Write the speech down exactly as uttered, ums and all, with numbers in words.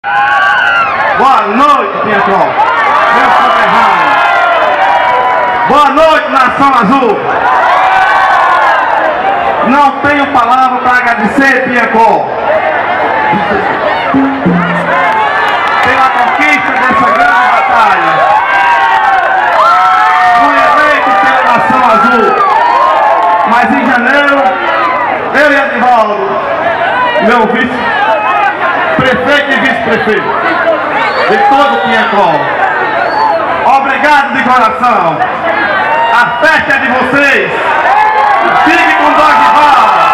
Boa noite, Piancó. Meu conterrâneo. Boa noite, Nação Azul. Não tenho palavra para agradecer, Piancó, pela conquista dessa grande batalha. Fui eleito pela Nação Azul, mas em janeiro, eu e Edivaldo, meu vice-prefeito e vice-prefeito de todo o Piancó, obrigado de coração. A festa é de vocês. Fique com Dorival.